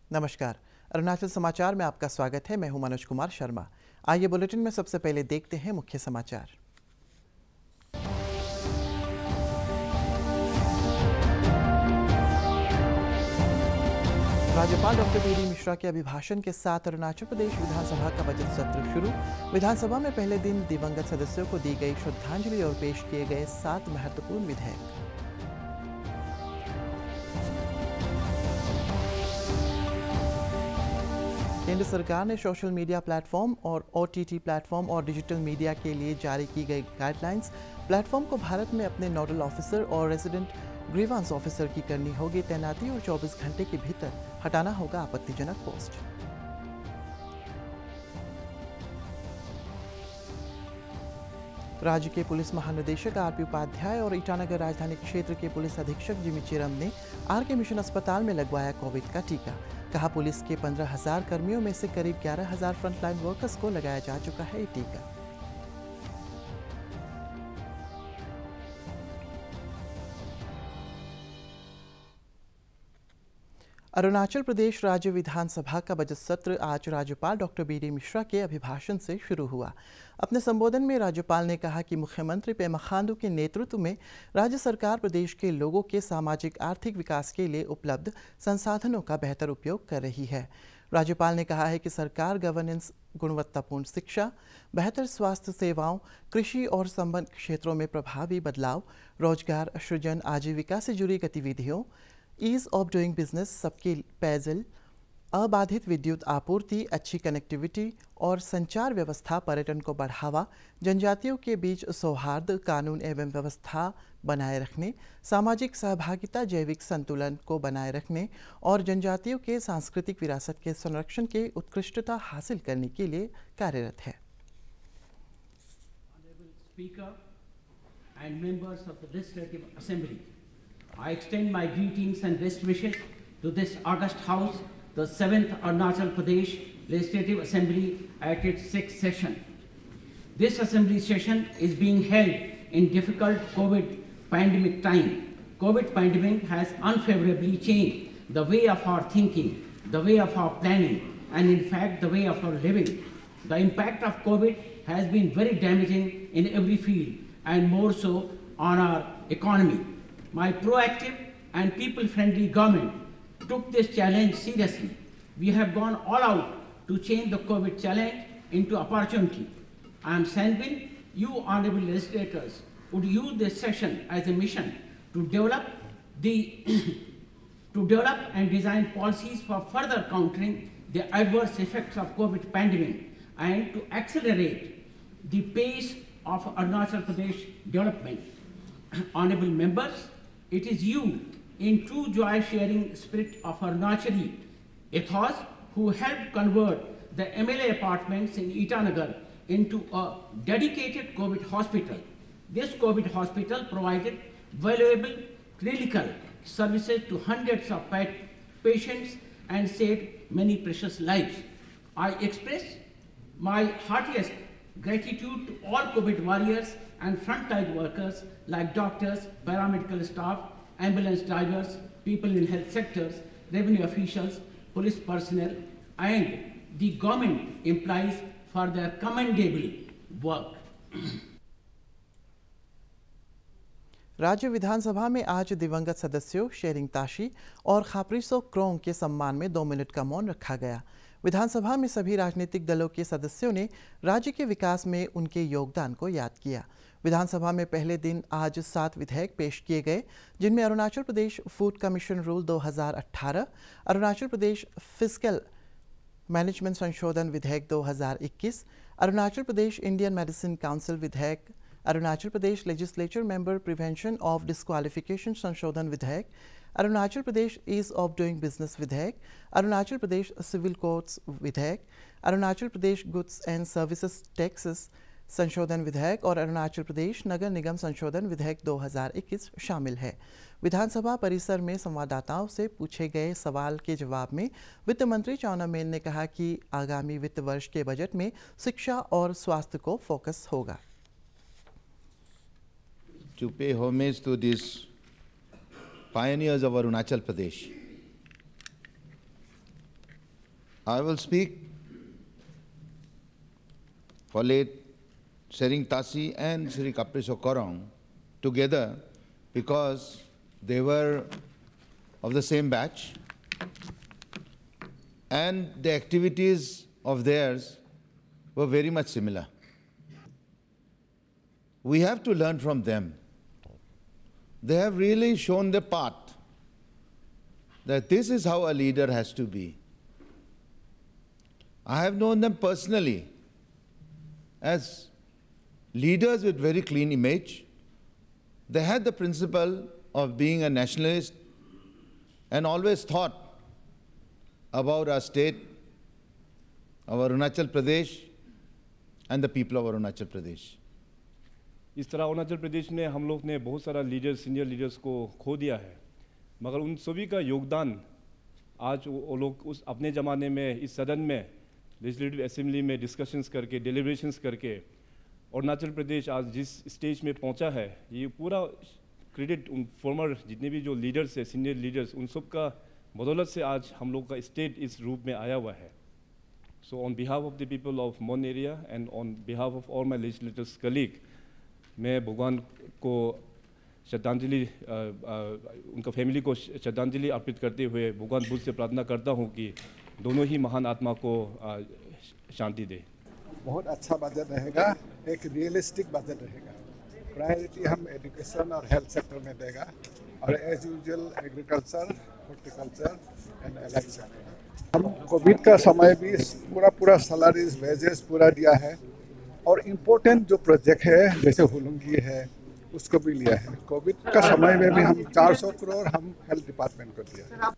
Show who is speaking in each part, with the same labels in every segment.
Speaker 1: नमस्कार। अरुणाचल समाचार में आपका स्वागत है। मैं हूं मनोज कुमार शर्मा। आइए बुलेटिन में सबसे पहले देखते हैं मुख्य समाचार। राज्यपाल डॉक्टर बी डी मिश्रा के अभिभाषण के साथ अरुणाचल प्रदेश विधानसभा का बजट सत्र शुरू। विधानसभा में पहले दिन दिवंगत सदस्यों को दी गई श्रद्धांजलि और पेश किए गए 7 महत्वपूर्ण विधेयक। केंद्र सरकार ने सोशल मीडिया प्लेटफॉर्म और OTT प्लेटफॉर्म और डिजिटल मीडिया के लिए जारी की गई गाइडलाइंस। प्लेटफॉर्म को भारत में अपने नोडल ऑफिसर और रेजिडेंट ग्रीवांस ऑफिसर की करनी होगी तैनाती और 24 घंटे के भीतर हटाना होगा आपत्तिजनक पोस्ट। राज्य के पुलिस महानिदेशक RP उपाध्याय और ईटानगर राजधानी क्षेत्र के पुलिस अधीक्षक जिमी चिरम ने RK मिशन अस्पताल में लगवाया कोविड का टीका। कहा, पुलिस के 15,000 कर्मियों में से करीब 11,000 फ्रंटलाइन वर्कर्स को लगाया जा चुका है ये टीका। अरुणाचल प्रदेश राज्य विधानसभा का बजट सत्र आज राज्यपाल डॉक्टर BD मिश्रा के अभिभाषण से शुरू हुआ। अपने संबोधन में राज्यपाल ने कहा कि मुख्यमंत्री पेमा खांडू के नेतृत्व में राज्य सरकार प्रदेश के लोगों के सामाजिक आर्थिक विकास के लिए उपलब्ध संसाधनों का बेहतर उपयोग कर रही है। राज्यपाल ने कहा है कि सरकार गवर्नेंस, गुणवत्तापूर्ण शिक्षा, बेहतर स्वास्थ्य सेवाओं, कृषि और संबद्ध क्षेत्रों में प्रभावी बदलाव, रोजगार सृजन, आजीविका से जुड़ी गतिविधियों, ईज ऑफ डूइंग बिजनेस, सबके पेयजल, अबाधित विद्युत आपूर्ति, अच्छी कनेक्टिविटी और संचार व्यवस्था, पर्यटन को बढ़ावा, जनजातियों के बीच सौहार्द, कानून एवं व्यवस्था बनाए रखने, सामाजिक सहभागिता, जैविक संतुलन को बनाए रखने और जनजातियों के सांस्कृतिक विरासत के संरक्षण के उत्कृष्टता हासिल करने के लिए कार्यरत है।
Speaker 2: I extend my greetings and best wishes to this august house, the 7th Arunachal Pradesh Legislative Assembly at its 6th session. This assembly session is being held in difficult COVID pandemic time. COVID pandemic has unfavorably changed the way of our thinking, the way of our planning, and in fact the way of our living. The impact of COVID has been very damaging in every field and more so on our economy. My proactive and people-friendly government took this challenge seriously. We have gone all out to change the COVID challenge into opportunity. I am sanguine you honorable legislators would use this session as a mission to develop and design policies for further countering the adverse effects of COVID pandemic and to accelerate the pace of Arunachal Pradesh development. Honorable members, it is you, in true joy-sharing spirit of Arunachali ethos, who helped convert the MLA apartments in Itanagar into a dedicated COVID hospital. This COVID hospital provided valuable clinical services to hundreds of patients and saved many precious lives. I express my heartiest gratitude to all COVID warriors and frontline workers like doctors, paramedical staff, ambulance drivers, people in health sectors, revenue officials, police personnel, and the government employees for their commendable work.
Speaker 1: राज्य विधानसभा में आज दिवंगत सदस्यों शेरिंग ताशी और खापरिसो क्रोंग के सम्मान में 2 minute का मौन रखा गया। विधानसभा में सभी राजनीतिक दलों के सदस्यों ने राज्य के विकास में उनके योगदान को याद किया। विधानसभा में पहले दिन आज 7 विधेयक पेश किए गए, जिनमें Arunachal Pradesh food commission rule 2018, Arunachal Pradesh fiscal management संशोधन विधेयक 2021, Arunachal Pradesh Indian medicine council विधेयक, Arunachal Pradesh legislature member prevention of disqualification संशोधन विधेयक, Arunachal Pradesh ease of doing business विधेयक, अरुणाचल प्रदेश सिविल कोड्स विधेयक, Arunachal Pradesh goods and services taxes संशोधन विधेयक और अरुणाचल प्रदेश नगर निगम संशोधन विधेयक 2021 शामिल है। विधानसभा परिसर में संवाददाताओं से पूछे गए सवाल के जवाब में वित्त मंत्री चाउना मेन ने कहा कि आगामी वित्त वर्ष के बजट में शिक्षा और स्वास्थ्य को फोकस होगा।
Speaker 3: To pay homage to these pioneers of Arunachal Pradesh, I will speak for late Shering Tashi and Sri Kapriso Korong together because they were of the same batch and the activities of theirs were very much similar. We have to learn from them. They have really shown the path that this is how a leader has to be. I have known them personally as leaders with very clean image. They had the principle of being a nationalist and always thought about our state, our Arunachal Pradesh, and the people of Arunachal Pradesh.
Speaker 4: इस तरह अरुणाचल प्रदेश में हम लोग ने बहुत सारा leaders, senior leaders को खो दिया है, मगर उन सभी का योगदान आज वो लोग उस अपने ज़माने में इस सदन में लेजिस्लेटिव असेंबली में डिस्कशंस करके, डेलिब्रेशंस करके अरुणाचल प्रदेश आज जिस स्टेज में पहुंचा है, ये पूरा क्रेडिट उन फॉर्मर जितने भी जो लीडर्स है, सीनियर लीडर्स, उन सब का बदौलत से आज हम लोग का स्टेट इस रूप में आया हुआ है. So on behalf of the people of Mon area and on behalf of all my legislators colleague, मैं भगवान को श्रद्धांजलि, उनका फैमिली को श्रद्धांजलि अर्पित करते हुए भगवान बुद्ध से प्रार्थना करता हूं कि दोनों ही महान आत्मा को शांति दे.
Speaker 5: बहुत अच्छा बजट रहेगा, एक रियलिस्टिक बजट रहेगा. प्रायोरिटी हम एजुकेशन और हेल्थ सेक्टर में देगा और as usual agriculture, horticulture and allied sector. हम कोविड का समय भी पूरा सैलरीज, वेजेस पूरा दिया है और इम्पोर्टेंट जो प्रोजेक्ट है जैसे हुलुंगी है उसको भी लिया है. कोविड का समय में भी हम 400 करोड़ हम हेल्थ डिपार्टमेंट को दिया.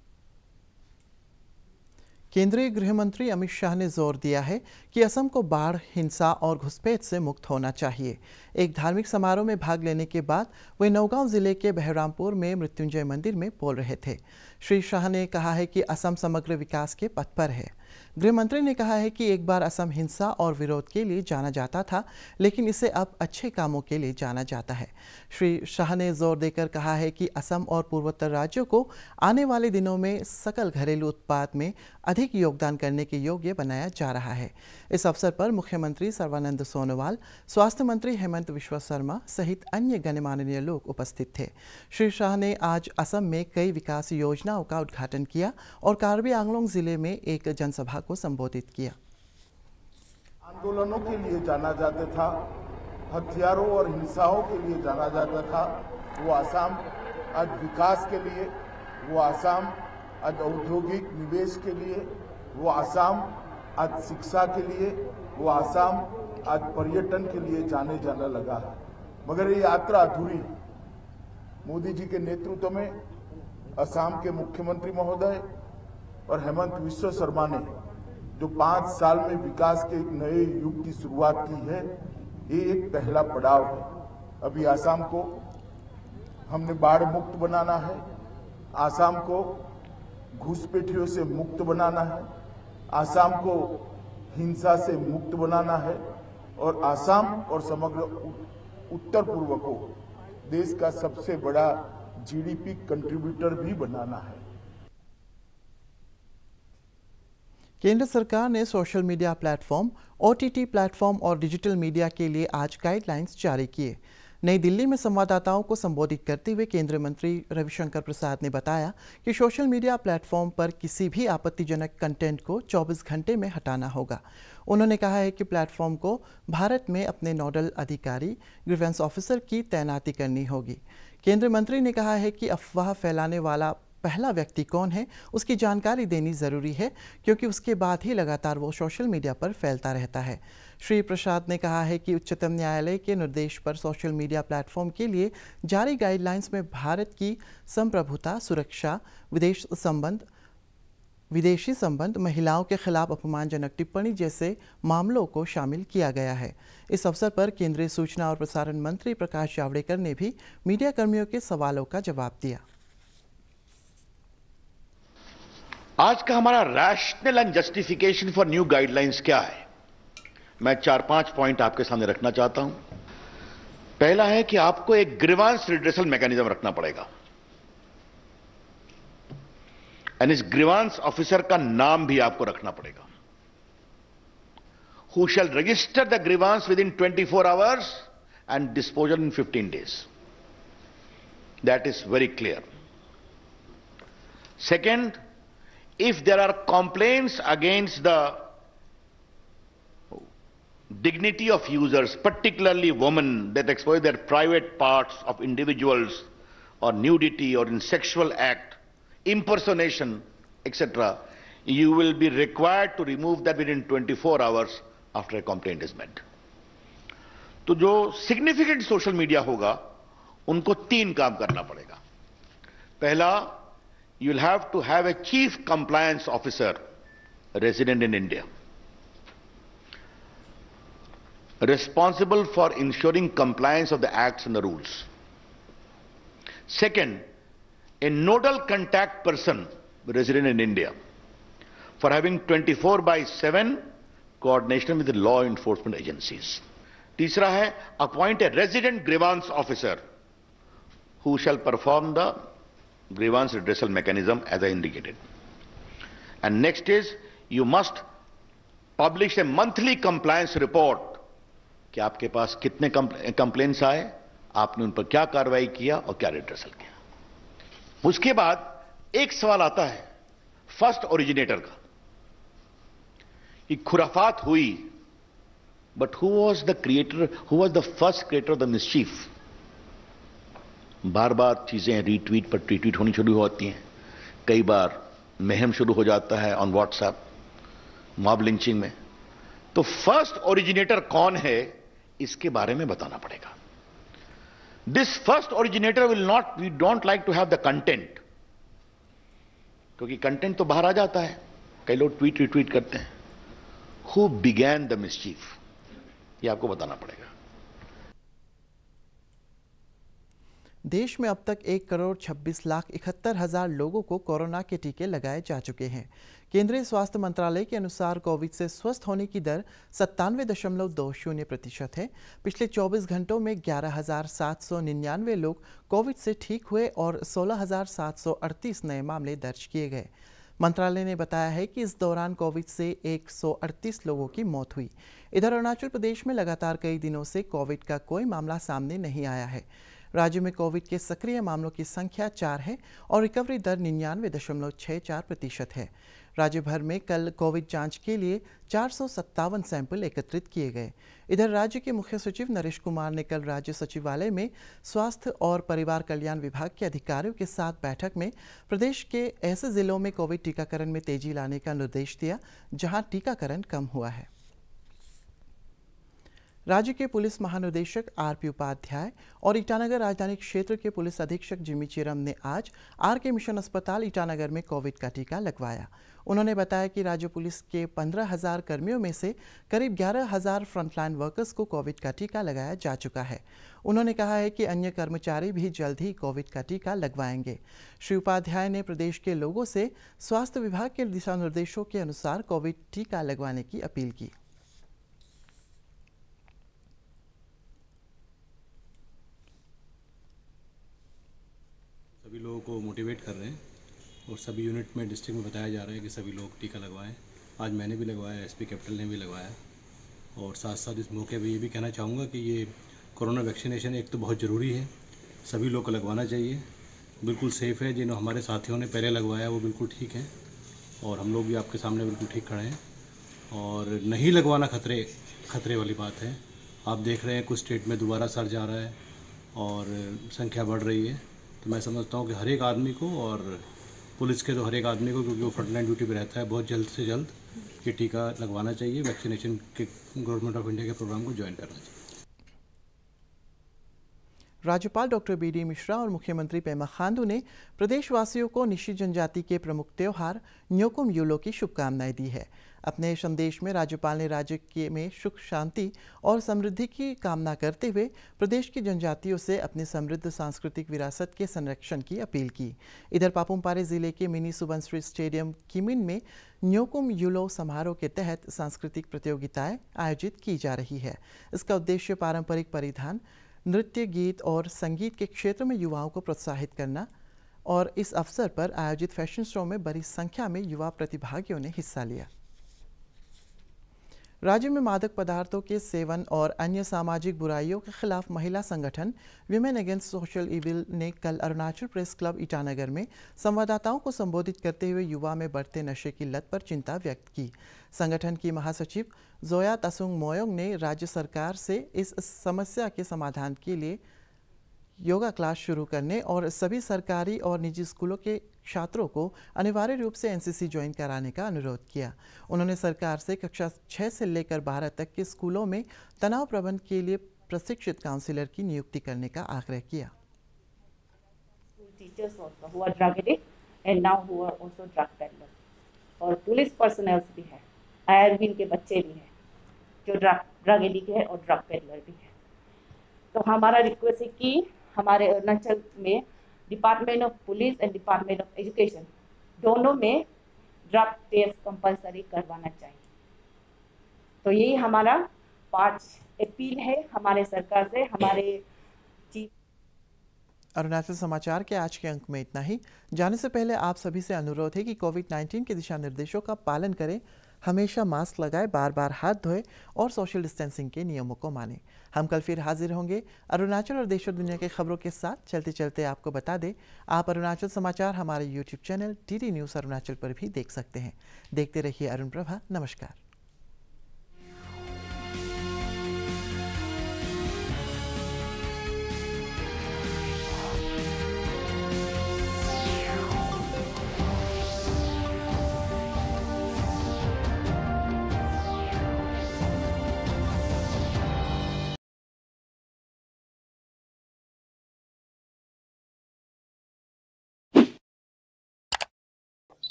Speaker 1: केंद्रीय गृह मंत्री अमित शाह ने जोर दिया है कि असम को बाढ़, हिंसा और घुसपैठ से मुक्त होना चाहिए. एक धार्मिक समारोह में भाग लेने के बाद वे नौगांव जिले के बहरामपुर में मृत्युंजय मंदिर में बोल रहे थे. श्री शाह ने कहा है कि असम समग्र विकास के पथ पर है. गृह मंत्री ने कहा है कि एक बार असम हिंसा और विरोध के लिए जाना जाता था, लेकिन इसे अब अच्छे कामों के लिए जाना जाता है. श्री शाह ने जोर देकर कहा है कि असम और पूर्वोत्तर राज्यों को आने वाले दिनों में सकल घरेलू उत्पाद में अधिक योगदान करने के योग्य बनाया जा रहा है. इस अवसर पर मुख्यमंत्री सर्बानंद सोनोवाल, स्वास्थ्य मंत्री हेमंत विश्व शर्मा सहित अन्य गणमान्य लोग उपस्थित थे. श्री शाह ने आज असम में कई विकास योजनाओं का उद्घाटन किया और कार्बी आंगलोंग जिले में एक जनसभा को संबोधित किया.
Speaker 6: आंदोलनों के लिए जाना जाता था, हथियारों और हिंसाओं के लिए जाना जाता था, वो आसाम आज विकास के लिए, वो आसाम आज औद्योगिक निवेश के लिए, वो आसाम आज शिक्षा के लिए, वो आसाम आज पर्यटन के लिए जाना लगा है. मगर ये यात्रा अधूरी. मोदी जी के नेतृत्व में असम के मुख्यमंत्री महोदय और हेमंत विश्व शर्मा ने जो 5 साल में विकास के एक नए युग की शुरुआत की है, ये एक पहला पड़ाव है. अभी आसाम को हमने बाढ़ मुक्त बनाना है, आसाम को घुसपैठियों से मुक्त बनाना है, आसाम को हिंसा से मुक्त बनाना है और आसाम और समग्र उत्तर पूर्व को देश का सबसे बड़ा जीडीपी कंट्रीब्यूटर भी बनाना है.
Speaker 1: केंद्र सरकार ने social media platform, OTT platform और डिजिटल मीडिया के लिए आज गाइडलाइंस जारी किए. नई दिल्ली में संवाददाताओं को संबोधित करते हुए केंद्रीय मंत्री रविशंकर प्रसाद ने बताया कि सोशल मीडिया प्लेटफॉर्म पर किसी भी आपत्तिजनक कंटेंट को 24 घंटे में हटाना होगा. उन्होंने कहा है कि प्लेटफॉर्म को भारत में अपने नोडल अधिकारी, ग्रीवेंस ऑफिसर की तैनाती करनी होगी. केंद्रीय मंत्री ने कहा है कि अफवाह फैलाने वाला पहला व्यक्ति कौन है उसकी जानकारी देनी ज़रूरी है, क्योंकि उसके बाद ही लगातार वो सोशल मीडिया पर फैलता रहता है. श्री प्रसाद ने कहा है कि उच्चतम न्यायालय के निर्देश पर सोशल मीडिया प्लेटफॉर्म के लिए जारी गाइडलाइंस में भारत की संप्रभुता, सुरक्षा, विदेशी संबंध, महिलाओं के खिलाफ अपमानजनक टिप्पणी जैसे मामलों को शामिल किया गया है. इस अवसर पर केंद्रीय सूचना और प्रसारण मंत्री प्रकाश जावड़ेकर ने भी मीडिया कर्मियों के सवालों का जवाब दिया.
Speaker 7: आज का हमारा rational and justification for new guidelines क्या है? मैं 4-5 पॉइंट आपके सामने रखना चाहता हूं. पहला है कि आपको एक ग्रीवांस रिड्रेसल मैकेनिज्म रखना पड़ेगा. एंड इस ग्रीवांस ऑफिसर का नाम भी आपको रखना पड़ेगा, who shall register the grievance within 24 hours and disposal in 15 days. That is very clear. Second, if there are complaints against the dignity of users, particularly women, that expose their private parts of individuals or nudity or in sexual act, impersonation, etc., you will be required to remove that within 24 hours after a complaint is made. तो जो significant social media होगा उनको 3 काम करना पड़ेगा. पहला, you will have to have a chief compliance officer resident in India, responsible for ensuring compliance of the acts and the rules. Second, a nodal contact person resident in India for having 24/7 coordination with the law enforcement agencies. तीसरा है, appoint a resident grievance officer who shall perform the grievance redressal mechanism as I indicated. And next is, you must publish a monthly compliance report कि आपके पास कितने complaints आए, आपने उन पर क्या कार्रवाई किया और क्या रिड्रेसल किया. उसके बाद एक सवाल आता है फर्स्ट ओरिजिनेटर का, कि खुराफात हुई, but who was the creator, who was the first creator of the mischief. बार बार चीजें रीट्वीट पर ट्वीट होनी शुरू होती हैं, कई बार महम शुरू हो जाता है ऑन व्हाट्सएप, मॉब लिंचिंग में. तो फर्स्ट ओरिजिनेटर कौन है, इसके बारे में बताना पड़ेगा. This first originator will not, we don't like to have the content, क्योंकि कंटेंट तो बाहर आ जाता है, कई लोग ट्वीट रिट्वीट करते हैं. हु बिगैन द मिसचीफ, ये आपको बताना पड़ेगा.
Speaker 1: देश में अब तक 1,26,71,000 लोगों को कोरोना के टीके लगाए जा चुके हैं. केंद्रीय स्वास्थ्य मंत्रालय के अनुसार कोविड से स्वस्थ होने की दर 97.20% है. पिछले 24 घंटों में 11,799 लोग कोविड से ठीक हुए और 16,738 नए मामले दर्ज किए गए. मंत्रालय ने बताया है कि इस दौरान कोविड से 138 लोगों की मौत हुई. इधर अरुणाचल प्रदेश में लगातार कई दिनों से कोविड का कोई मामला सामने नहीं आया है. राज्य में कोविड के सक्रिय मामलों की संख्या 4 है और रिकवरी दर 99.64% है. राज्य भर में कल कोविड जांच के लिए 457 सैंपल एकत्रित किए गए. इधर राज्य के मुख्य सचिव नरेश कुमार ने कल राज्य सचिवालय में स्वास्थ्य और परिवार कल्याण विभाग के अधिकारियों के साथ बैठक में प्रदेश के ऐसे जिलों में कोविड टीकाकरण में तेजी लाने का निर्देश दिया जहां टीकाकरण कम हुआ है. राज्य के पुलिस महानिदेशक आरपी उपाध्याय और ईटानगर राजधानी क्षेत्र के पुलिस अधीक्षक जिमी चिरम ने आज आरके मिशन अस्पताल ईटानगर में कोविड का टीका लगवाया. उन्होंने बताया कि राज्य पुलिस के 15,000 कर्मियों में से करीब 11,000 फ्रंटलाइन वर्कर्स को कोविड का टीका लगाया जा चुका है. उन्होंने कहा है कि अन्य कर्मचारी भी जल्द ही कोविड का टीका लगवाएंगे. श्री उपाध्याय ने प्रदेश के लोगों से स्वास्थ्य विभाग के दिशा निर्देशों के अनुसार कोविड टीका लगवाने की अपील की.
Speaker 8: सभी लोगों को मोटिवेट कर रहे हैं और सभी यूनिट में डिस्ट्रिक्ट में बताया जा रहा है कि सभी लोग टीका लगवाएं. आज मैंने भी लगवाया, एसपी कैपिटल ने भी लगवाया. और साथ साथ इस मौके पर ये भी कहना चाहूँगा कि ये कोरोना वैक्सीनेशन एक तो बहुत ज़रूरी है, सभी लोग को लगवाना चाहिए, बिल्कुल सेफ़ है. जिन हमारे साथियों ने पहले लगवाया वो बिल्कुल ठीक है और हम लोग भी आपके सामने बिल्कुल ठीक खड़े हैं. और नहीं लगवाना खतरे वाली बात है. आप देख रहे हैं कुछ स्टेट में दोबारा सर्ज आ रहा है और संख्या बढ़ रही है. तो मैं समझता हूँ कि हर एक आदमी को, और पुलिस के तो हर एक आदमी को, क्योंकि वो फ्रंटलाइन ड्यूटी पे रहता है, बहुत जल्द से जल्द ये टीका लगवाना चाहिए. वैक्सीनेशन के गवर्नमेंट ऑफ इंडिया के प्रोग्राम को ज्वाइन करना चाहिए.
Speaker 1: राज्यपाल डॉक्टर बी.डी. मिश्रा और मुख्यमंत्री पेमा खांडू ने प्रदेशवासियों को निशी जनजाति के प्रमुख त्योहार न्योकुम यूलो की शुभकामनाएं दी है. अपने संदेश में राज्यपाल ने राज्य में सुख शांति और समृद्धि की कामना करते हुए प्रदेश की जनजातियों से अपनी समृद्ध सांस्कृतिक विरासत के संरक्षण की अपील की. इधर पापुमपारे जिले के मिनी सुबनश्री स्टेडियम किमिन में न्योकुम यूलो समारोह के तहत सांस्कृतिक प्रतियोगिताएं आयोजित की जा रही है. इसका उद्देश्य पारंपरिक परिधान, नृत्य, गीत और संगीत के क्षेत्र में युवाओं को प्रोत्साहित करना और इस अवसर पर आयोजित फैशन शो में बड़ी संख्या में युवा प्रतिभागियों ने हिस्सा लिया। राज्य में मादक पदार्थों के सेवन और अन्य सामाजिक बुराइयों के खिलाफ महिला संगठन विमेन अगेंस्ट सोशल इविल ने कल अरुणाचल प्रेस क्लब ईटानगर में संवाददाताओं को संबोधित करते हुए युवा में बढ़ते नशे की लत पर चिंता व्यक्त की। संगठन की महासचिव जोया तसुंग मोयोंग ने राज्य सरकार से इस समस्या के समाधान के लिए योगा क्लास शुरू करने और सभी सरकारी और निजी स्कूलों के छात्रों को अनिवार्य रूप से एनसीसी ज्वाइन कराने का अनुरोध किया। उन्होंने सरकार से कक्षा 6 से लेकर 12 तक के स्कूलों में तनाव प्रबंधन के लिए प्रशिक्षित काउंसलर की नियुक्ति करने का आग्रह किया।
Speaker 9: और पुलिस पर्सनल भी है, आईआरबी के बच्चे भी हैं जो ड्रग एडिक्ट है और ड्रग पेडलर भी है। तो हमारा रिक्वेस्ट है कि हमारे अरुणाचल में department of police and department of education दोनों में ड्रग टेस्ट कंपलसरी करवाना चाहिए। तो यही हमारा 5 अपील है हमारे सरकार से। हमारे
Speaker 1: अरुणाचल समाचार के आज के अंक में इतना ही। जाने से पहले आप सभी से अनुरोध है कि कोविड-19 के दिशा निर्देशों का पालन करें, हमेशा मास्क लगाएं, बार बार हाथ धोएं और सोशल डिस्टेंसिंग के नियमों को मानें। हम कल फिर हाजिर होंगे अरुणाचल और देश और दुनिया की खबरों के साथ। चलते चलते आपको बता दें, आप अरुणाचल समाचार हमारे YouTube channel DD news Arunachal पर भी देख सकते हैं। देखते रहिए अरुण प्रभा। नमस्कार।